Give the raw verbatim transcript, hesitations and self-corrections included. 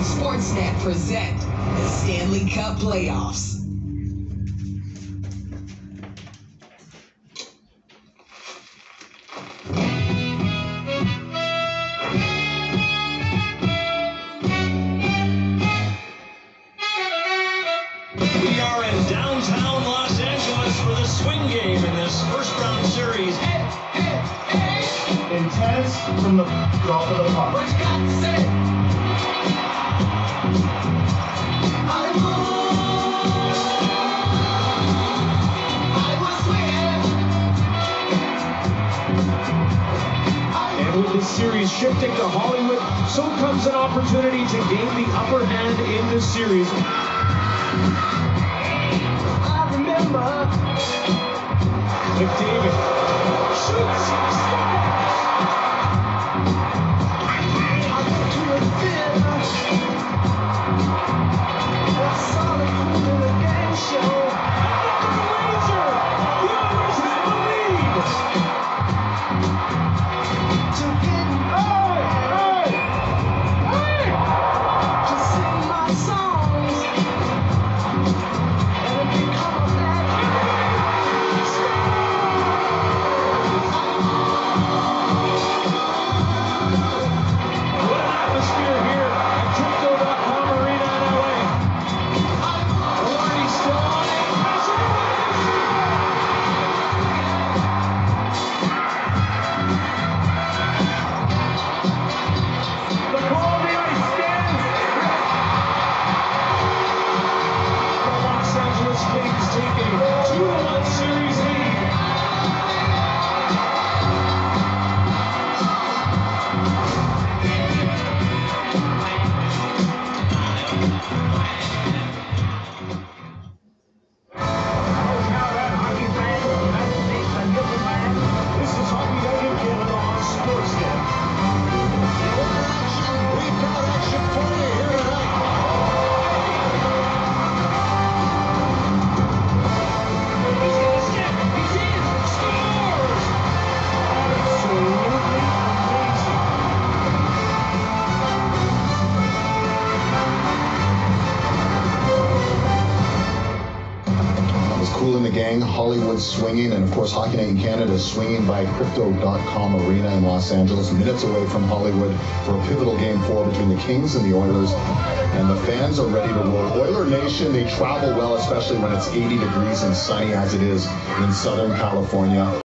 SportsNet present the Stanley Cup Playoffs. We are in downtown Los Angeles for the swing game in this first round series. Intense from the drop of the puck. What you got to say? I was And with this series shifting to Hollywood, so comes an opportunity to gain the upper hand in this series. I remember. McDavid shoots, scores! I went to a theater. I saw the Kool in a game show. Laser! The Oilers have the lead! To get Hey! Hey! Hey! to sing my songs and become a black What an atmosphere here at Crypto dot com Arena in L A. Warney still on it. The ball on the ice stands. The Los Angeles Kings take a two to one series lead. This is Hockey Night in Canada on SportsNet. We've got action for you here tonight. He's got a stick. He's in. Scores! Absolutely amazing. That was Kool in the Gang, Hollywood swinging, and of course Hockey Night in Canada is swinging by Crypto dot com Arena in Los Angeles, minutes away from Hollywood for a pivotal game four between the Kings and the Oilers. And the fans are ready to roll. Oiler Nation, they travel well, especially when it's eighty degrees and sunny as it is in Southern California.